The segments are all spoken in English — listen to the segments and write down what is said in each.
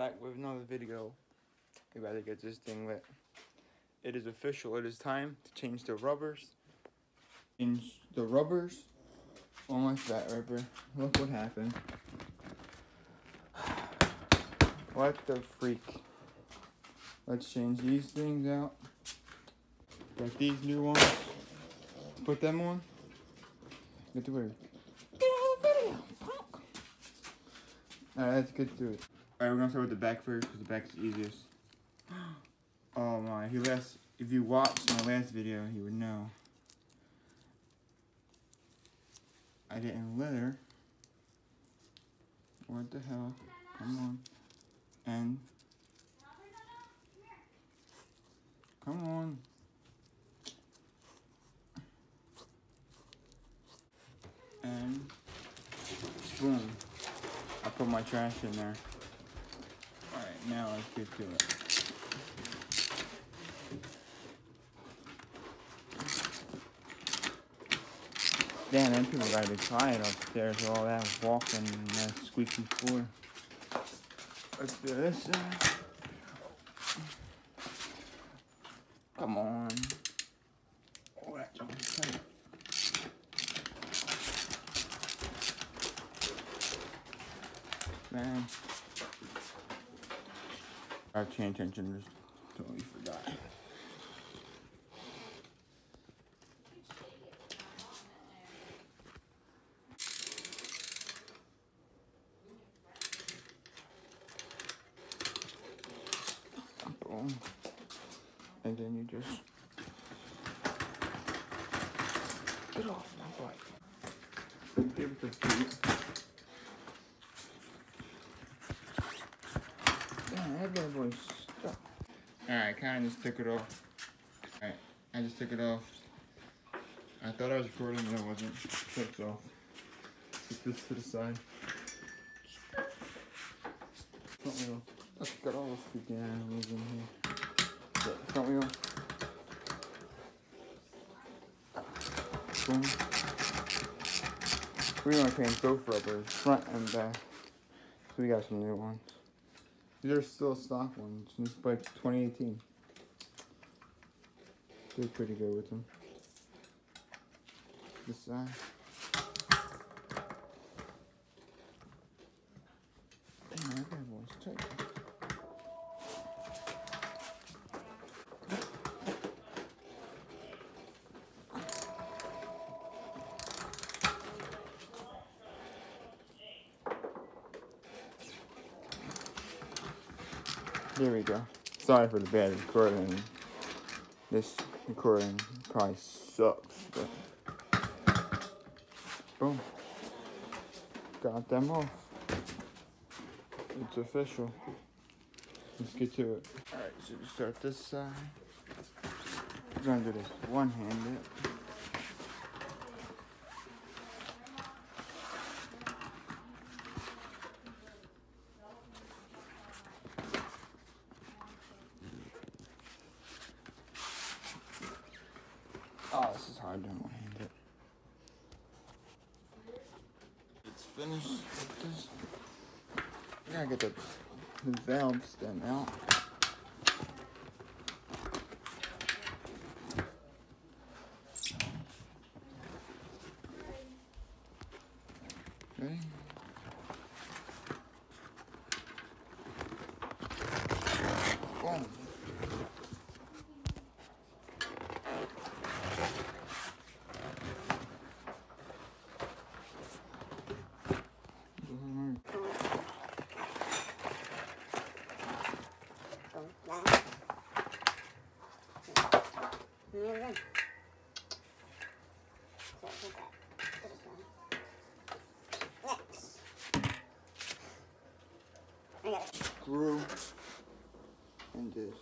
back with another video. We gotta get this thing lit. It is official. It is time to change the rubbers. Change the rubbers on my fat ripper. Look what happened. What the freak? Let's change these things out. Got these new ones. Put them on. Get to work. Alright, let's get to it. Alright, we're gonna start with the back first because the back is easiest. Oh my, if you watched my last video, you would know. I didn't litter. What the hell? Come on. And come on. And boom. I put my trash in there. Alright, now let's get to it. Damn, them people gotta be tired upstairs with all that walking and that squeaky floor. Let's do this side. Come on. Oh, that's all tight. Man. I was paying attention, just totally forgot. Boom. And then you just get off my bike. Give it the feet. That bad boy's stuck. Alright, kinda just took it off. Alright, I just took it off. I thought I was recording, but I wasn't. Took it off. Put this to the side. Let's get all the freaking animals in here. Front wheel. Boom. We're gonna change both rubbers, front and back. So we got some new ones. These are still stock ones. This is by 2018. Did pretty good with them. This side. Damn, that bad boy's tight. There we go. Sorry for the bad recording. This recording probably sucks, but boom. Got them off. It's official. Let's get to it. Alright, so we start this side. We're gonna do this one-handed. Oh, this is hard doing one-handed. It's finished with this. I gotta get the valve stem out. Okay. Boom. Screw and this.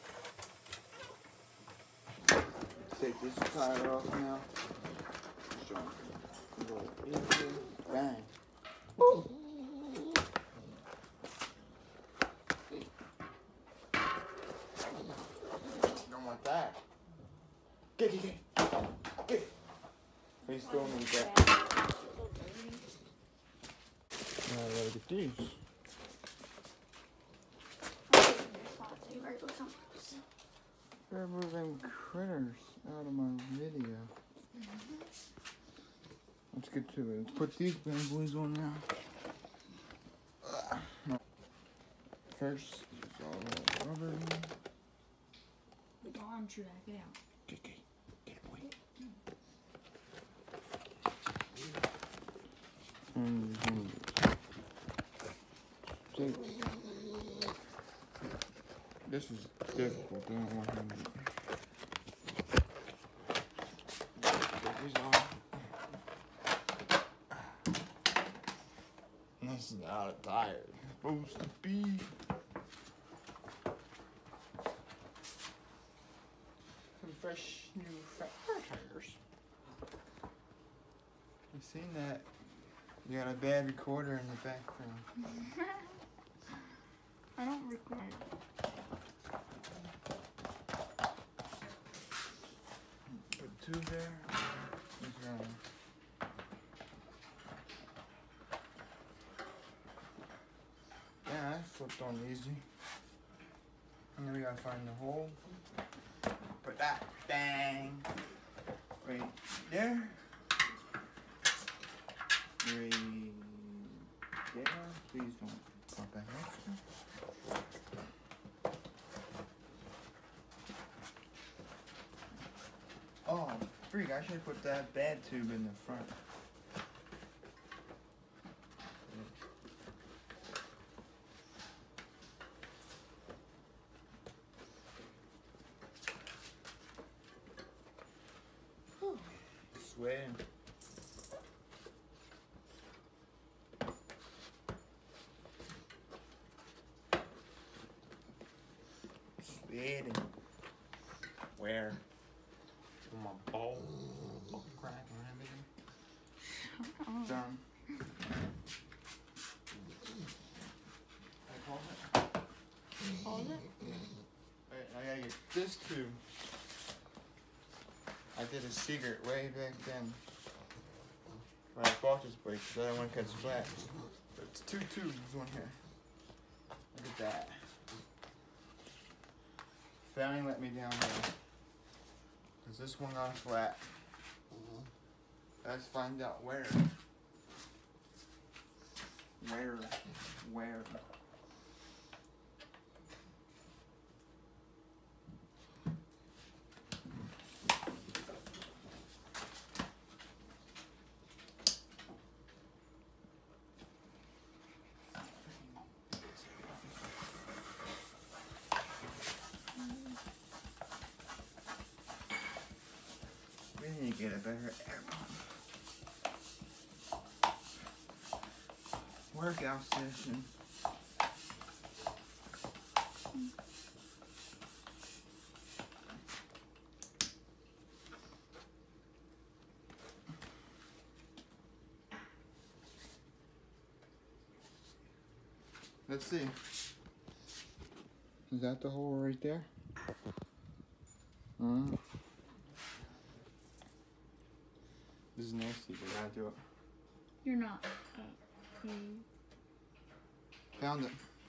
Take this tire off now. one. Go easy. Bang. Woo. Don't want that. Get. Please still need that. Now I gotta get these. They're moving critters out of my video. Let's get to it. Let's put these bad boys on now. First, it's all rubber. Don't arm shoot that. Get out. Get it, boy. And this is difficult. I don't want him to take these off. This is out of tire. Supposed to be. Some fresh new fat tires. You seen that? You got a bad recorder in the background. I don't record. Put two there. Yeah, that flipped on easy. And then we gotta find the hole. Put that bang right there. Right there. Please don't pop that extra. Oh, freak! I should put that bad tube in the front. Sweating. Sweating. Where? On my balls. Oh, crack and everything. Done. Hold it? I gotta get this too. I did a secret way back then when I bought this bike because I don't want to catch flats. But it's two tubes on here. Look at that. Finally let me down there. Because this one got flat. Let's find out where. Where? We need to get a better air pump. Workout session. Let's see. Is that the hole right there? This is nasty, but I gotta do it. You're not. Found it.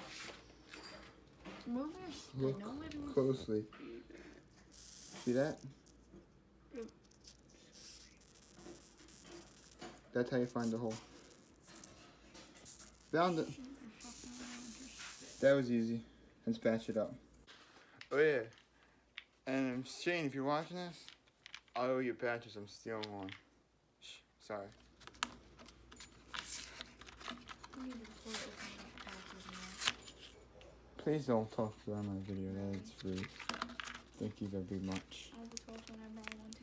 Move your Look closely. See that? Yep. That's how you find the hole. Found it. That was easy. Let's patch it up. Oh yeah. And Shane, if you're watching this, I owe you patches. I'm stealing one. Shh, sorry. Please don't talk about my video. That's rude. Thank you very much. I'll be told whenever I want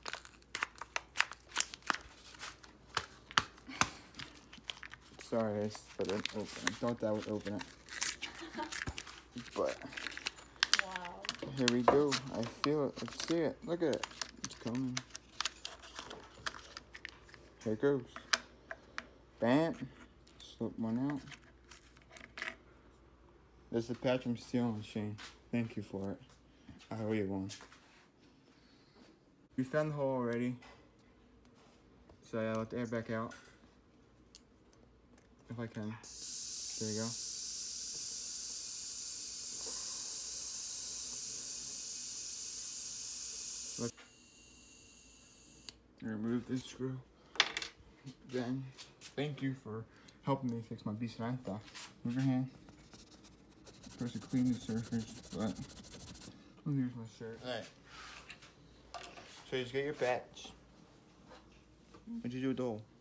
to. Sorry, but it didn't open. I thought that would open it. But Wow. here we go. I feel it. Let's see it. Look at it. It's coming. Here it goes. Bam. Slip one out. That's the patch I'm stealing, Shane. Thank you for it. I owe you one. We found the hole already. So I let the air back out. If I can. There you go. Let's remove this screw. Then, thank you for helping me fix my Bisonante. Move your hand. Supposed to clean the surface, but here's my shirt. Alright. So you just get your patch. What'd you do with the hole?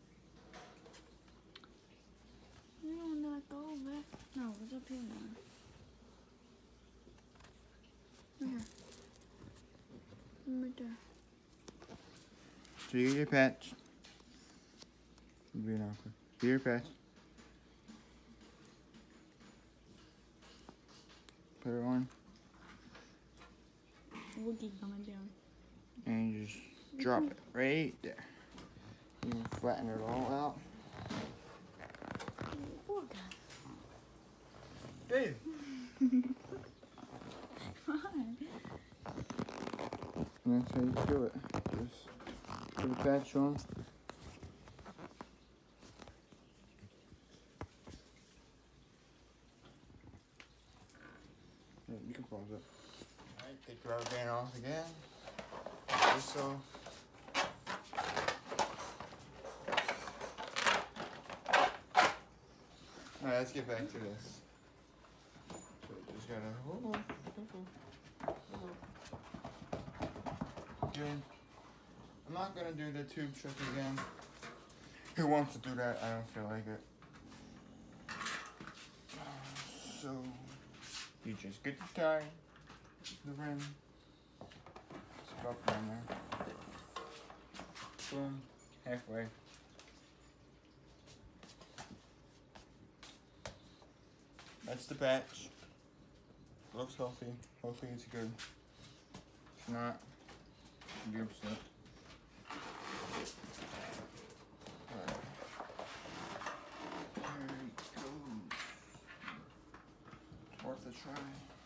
You don't let go of it. No, it's up here now. Right here. Right there. So you get your patch. You're being awkward. Get your patch. Put it on. We'll keep coming down. And you just drop it right there. You can flatten it all out. Poor guy. Babe. Fine. And that's how you do it. Just put the patch on. Yeah, you can pause it. Alright, take the rubber band off again. This off. Alright, let's get back to this. So just gotta hold on. Good. I'm not gonna do the tube trick again. Who wants to do that? I don't feel like it. So you just get the tie, the rim, it's about down there. Boom, halfway. That's the patch. Looks healthy. Hopefully it's good. If not, I'll be upset. Alright. There it goes. It's worth a try.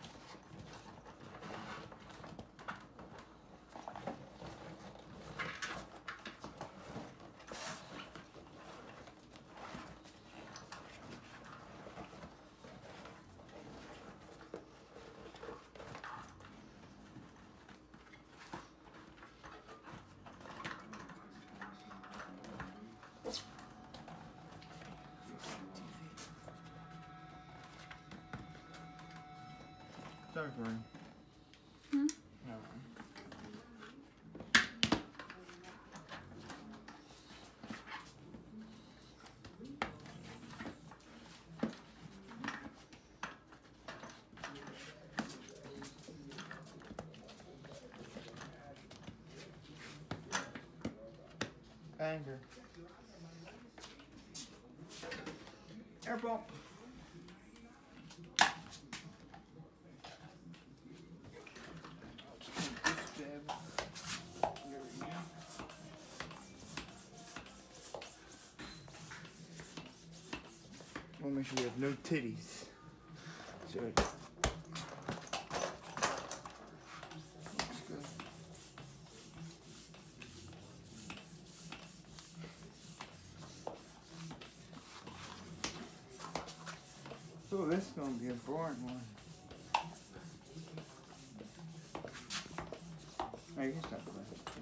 Sorry, Corey. Hmm? No. Anger. Air bump. We'll make sure we have no titties. So it looks good. So this is gonna be a boring one. Hey, you can stop playing.